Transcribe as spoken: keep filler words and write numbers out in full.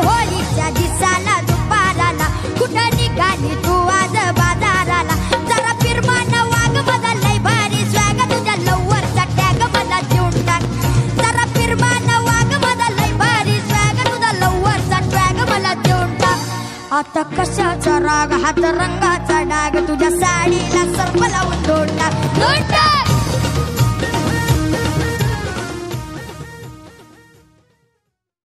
होळीच्या दिसाला दुपाराला कुठं निघाली तू आज बाजाराला जरा फिरमान वाग मला लय भारी स्वॅग तुझ्या लवरचा टॅग मला देऊन टाक जरा फिरमान वाग मला लय भारी स्वॅग तुझा लवरचा टॅग मला देऊन टाक आता कशाचा राग हात रंगाचा डाग तुझ्या साडीला सर्प लावून दोन टाक दोन टाक